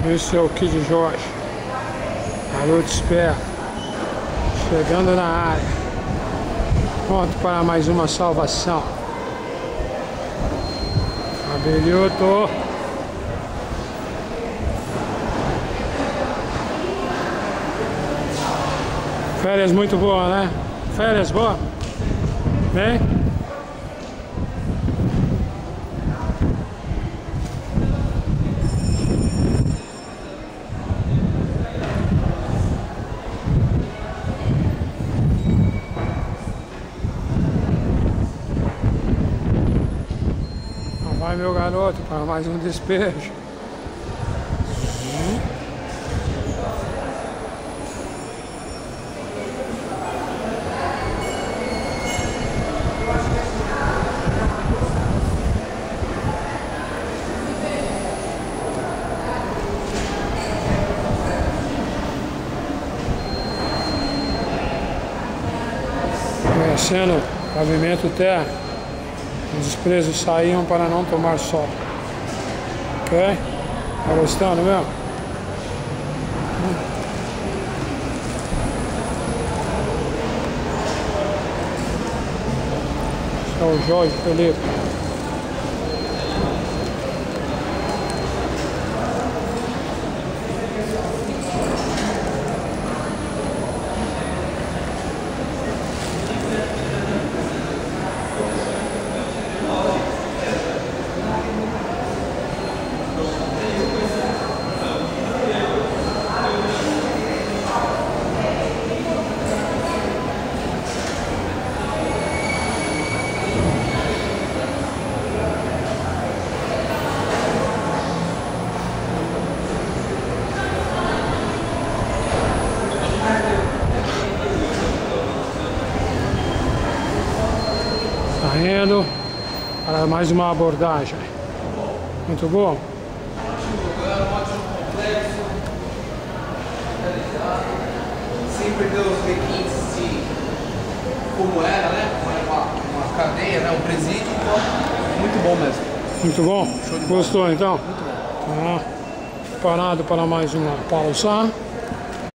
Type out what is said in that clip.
Esse é o Kid Jorge, garoto esperto, chegando na área, pronto para mais uma salvação. Abelhuto. Férias muito boa, né? Férias boa? Vem? Vai, meu garoto, para mais um despejo. Conhecendo pavimento terra. Os presos saíam para não tomar sol. Ok? Tá gostando mesmo? Esse é o Jorge Felipe. Indo para mais uma abordagem. Muito bom. É um ótimo complexo, sem perder os requintes de como era, né? Uma cadeia, né? Um presídio, então, muito bom mesmo. Muito bom? Gostou então? Muito bom. Tá. Parado para mais uma pausa.